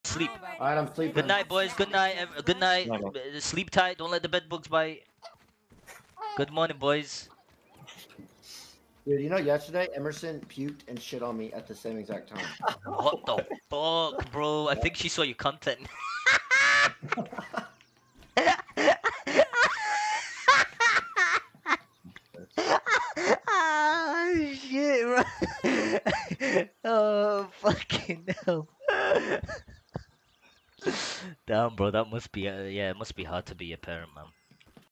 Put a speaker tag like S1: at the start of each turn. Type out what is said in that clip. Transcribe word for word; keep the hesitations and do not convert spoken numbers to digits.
S1: Sleep.
S2: Alright, I'm sleeping.
S1: Good night, boys. Good night. ev- Good night.
S2: Night,
S1: Uh, Sleep tight. Don't let the bed bugs bite. Good morning, boys.
S2: Dude, you know, yesterday Emerson puked and shit on me at the same exact time.
S1: What the fuck, bro? I think she saw your content. Ah, shit, bro. Oh, fucking hell. Damn, bro, that must be, uh, yeah, it must be hard to be a parent, man.